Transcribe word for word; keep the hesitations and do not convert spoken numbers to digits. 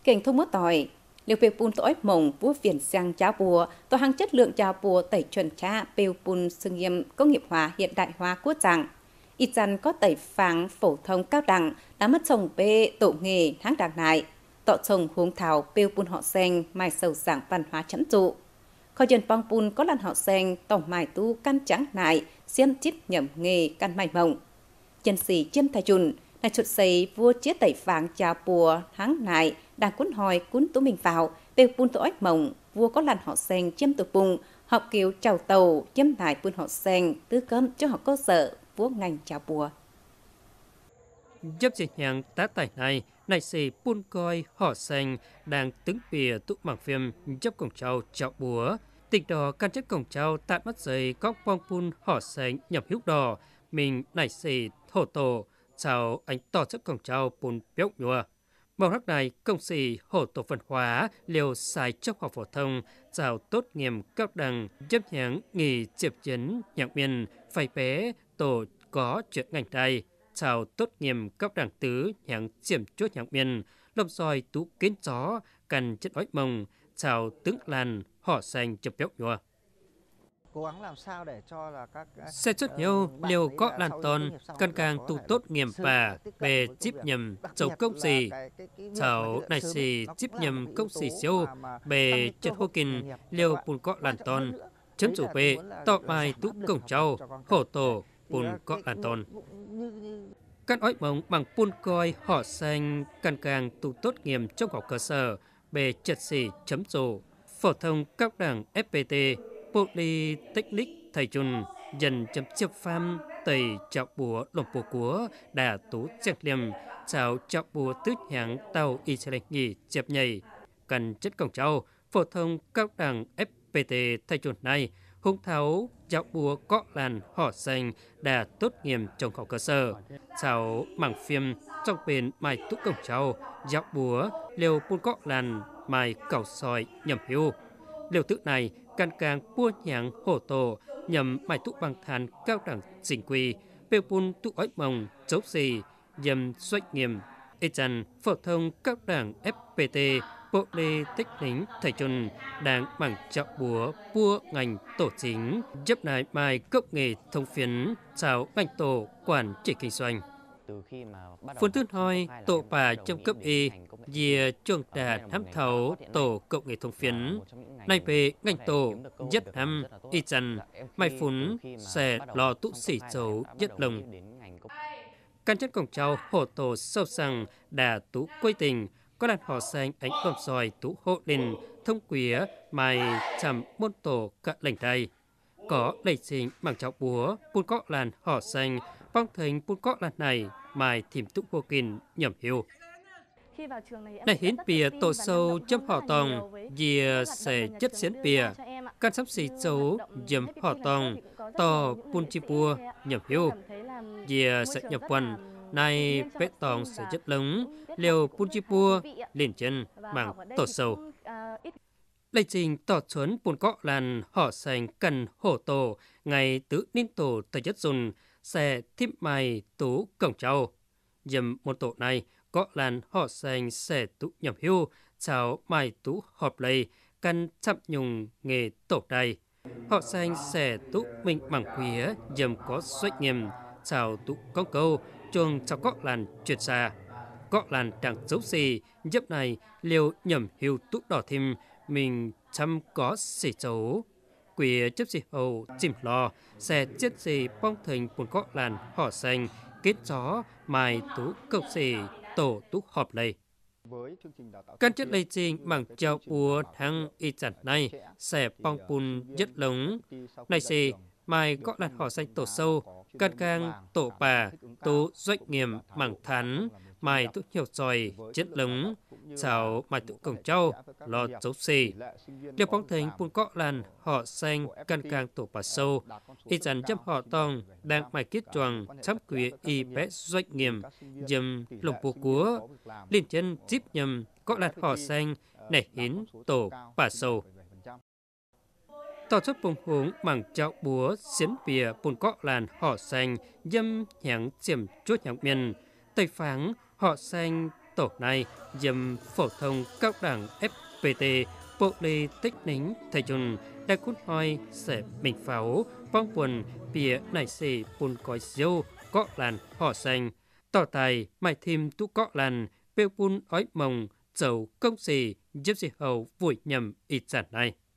Cảnh thông mất tỏi liều bê pun tỏi mỏng vua phiền sang cháo bùa tỏi hàng chất lượng cháo bùa tẩy chuẩn cha bêu pun sự nghiệp công nghiệp hóa hiện đại hóa quốc dạng ít dần có tẩy pháng phổ thông cao đẳng đã mất trồng bê tổ nghề tháng đàng này tọ trồng huống thảo bêu pun họ sen mai sầu giảng văn hóa chấn trụ khỏi dân băng pun có lần họ sen tổng mài tu căn trắng nại xiên chít nhầm nghề căn mai mộng chân sĩ chiêm thai chun này chuột xây vua chia tẩy pháng chào bùa tháng này đang cuốn hỏi cuốn tú mình vào bêu pun tổ ếch mộng vua có lần họ sen chiêm từ bùng học kiều chào tàu chiêm lại pun họ sen tư cơm cho họ cơ sở vua ngành chào bùa giúp dịch hàng tá tài này này sĩ pun coi họ sen đang tướng bìa tụ mảng phim giúp cổng trâu chào búa tịch đỏ căn chất cổng trâu tại mắt giấy có bong pun họ sen nhập hữu đỏ mình này sĩ thổ tổ chào anh tỏ chất cổng trâu pun béo nhua màu hắc này công sĩ hổ tổ văn hóa liều xài trong học phổ thông chào tốt nghiêm cấp đẳng giúp nhãn nghỉ chiệp chiến nhạc miền phải bé tổ có chuyện ngành đây chào tốt nghiêm cấp đẳng tứ nhãn chiếm chốt nhạc miền lông soi tú kiến chó cần chất ói mông chào tướng lan họ xanh chụp béo nhua cố gắng làm sao để cho là các xe xuất nhau liều có lan ton cần càng tu tốt nghiêm bà về chip nhầm chầu công gì chào này xì chip nhầm công xì siêu về chất hô kinh liều bùn có lan ton chấn chủ về tọ bài tú cổng trâu hổ tổ bùn có lan ton căn ói mông bằng bùn coi họ xanh cần càng tu tốt nghiêm trong học cơ sở về chất xì chấm rổ phổ thông các đảng ép pê tê Polytechnic thầy chun dần chấm chập pham tây chạo búa lồng búa cúa đà tú chắc liềm chào chạo búa tứ hạng tàu Israel nhì chẹp nhảy cần chất cổng trâu phổ thông các đảng ép pê tê thầy chun này hung tháo chạo búa có làn họ xanh đà tốt nghiêm trong học cơ sở chào mảng phim trong bên mai túc cổng trâu chạo búa liều bún có làn mai cẩu soi nhầm hiu liều tự này càng càng bua nhàng hổ tổ nhằm mài tụ bằng than cao đẳng chính quy bêu pun tụ ói mông chấu xì nhằm doanh nghiêm ê chăn phổ thông các đảng ép pê tê bộ lê tích lính thầy chun đang bằng chạo búa bua ngành tổ chính giúp nài mai công nghệ thông phiến chào ngành tổ quản trị kinh doanh Phun Tuyết Hoi, tổ bà trong cấp Y, dìa chuồng đà thám thấu tổ công nghệ thông phiến. Này về ngành tổ, rất hăm, y chăn, mai phun, sẽ lò tụ xỉ dấu rất lồng. Căn chất cổng trao hổ tổ sâu sang đà tú quây tình, có đàn họ xanh ánh cầm sòi tú hộ linh, thông quía, mai chầm môn tổ cả lành đây. Có lầy sinh bằng cháo búa, bún có làn họ xanh, phong thành bún có làn này, mai thìm túc vô kinh nhầm hiu. Này hiến bìa tổ sâu chấm họ tòng, dìa sẽ chất xến bìa, căn sắp xì dấu dầm họ tòng, to bún chi bua nhầm hiu. Dìa sẽ nhập quần, này bế tòng sẽ chất lống, liều bún chi bua, liền chân bằng tổ sâu. Lây trình tỏ chuấn bùn có làn họ xanh cần hổ tổ, ngày tứ ninh tổ tờ chất dùn, sẽ thiếp mày tú cổng trâu. Dầm một tổ này, có làn họ xanh sẽ tú nhầm hưu, chào mày tú họp lây, cần chăm nhung nghề tổ đầy. Họ xanh sẽ tú mình bằng quía, dầm có doanh nghiêm, chào tú con câu, chuông chào có làn chuyển xa. Có làn đằng dấu xì, dấp này liều nhầm hưu tú đỏ thêm, mình chăm có xỉ dấu. Quỷ chấp xì hầu chìm lò, xe chết xì bong thành bùn có làn họ xanh, kết gió, mai tú cầu xì, tổ tú họp lây. Căn chất lây trình bằng chào búa thăng y chặt này, xe bong bùn rất lống. Này xì, mai có làn họ xanh tổ sâu, căn càng tổ bà, tú doanh nghiêm bằng thắn, mai tú hiểu tròi, chết lống, chào mai tú cổng trâu, lo dấu xì. Liêu bóng thành bùn có làn họ xanh căn càng tổ bà sâu, y dàn chấp họ tòng, đang mai kết choàng, chăm quỷ y bé doanh nghiêm, dầm lồng bố cúa, liên chân díp nhầm, có làn họ xanh, nẻ hiến tổ bà sâu. Tỏ xuất bông húng bằng chạo búa, xiến bìa bùn có làn họ xanh, dâm nhãng chiếm chuốt nhãng miền, tây pháng họ xanh tổ này dầm phổ thông cao đẳng ép pê tê bộ lì tích nính thầy chun đã cút hoi sẽ mình pháo bong quần bìa nảy xì bùn còi siêu có làn họ xanh tỏ tài mày thêm tu có làn bêu bùn ói mồng dầu công xì giúp gì hầu vùi nhầm ít giản này.